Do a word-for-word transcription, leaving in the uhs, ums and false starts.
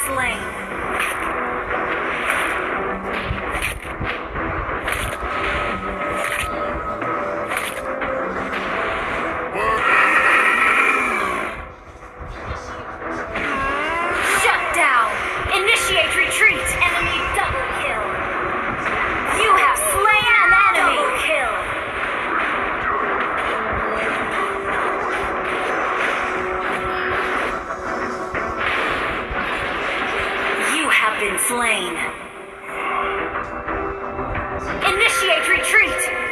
slain. Shut down! Initiate retreat! Enemy double kill! You have slain an enemy! Double kill! You have been slain. Initiate retreat!